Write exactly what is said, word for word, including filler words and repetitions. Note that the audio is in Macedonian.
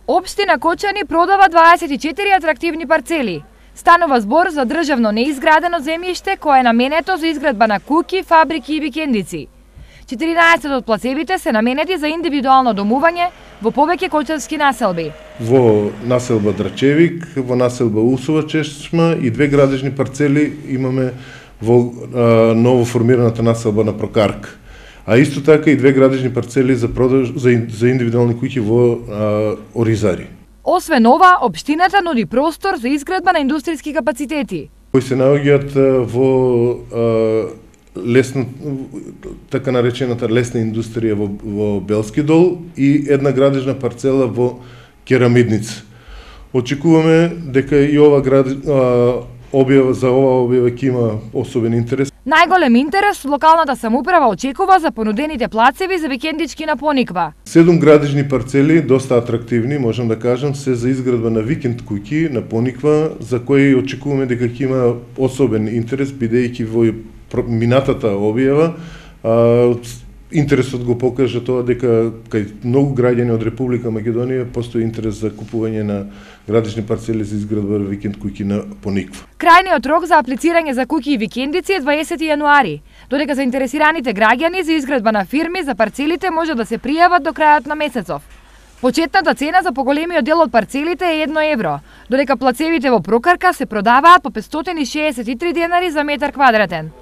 Општина Кочани продава дваесет и четири атрактивни парцели. Станува збор за државно неизградено земјиште кое е наменето за изградба на куќи, фабрики и викендици. четиринаесет од плацевите се наменети за индивидуално домување во повеќе кочански населби. Во населба Драчевик, во населба Усова чешма и две градежни парцели имаме во а, ново формираната населба на Прокарк. А исто така и две градежни парцели за продаж за, за индивидуални куќи во а, Оризари. Освен ова, општината нуди простор за изградба на индустријски капацитети, кои се наоѓаат во а, лесна, така наречената лесна индустрија во, во Белски дол и една градежна парцела во Керамидница. Очекуваме дека и ова град, а, објава за ова објава ќе има особен интерес. Најголем интерес локалната самоуправа очекува за понудените плацеви за викендички на Пониква. Седум градежни парцели, доста атрактивни, можам да кажам, се за изградба на викенд куќи на Пониква, за кои очекуваме дека ќе има особен интерес, бидејќи во минатата објава а, интересот го покажа тоа дека кај многу граѓани од Република Македонија постои интерес за купување на градежни парцели за изградба на викенд куќи на Пониква. Крајниот рок за аплицирање за куќи и викендици е дваесети јануари, додека заинтересираните граѓани за изградба на фирми за парцелите може да се пријават до крајот на месецов. Почетната цена за поголемиот дел од парцелите е едно евро, додека плацевите во Прокарка се продаваат по петстотини шеесет и три денари за метар квадратен.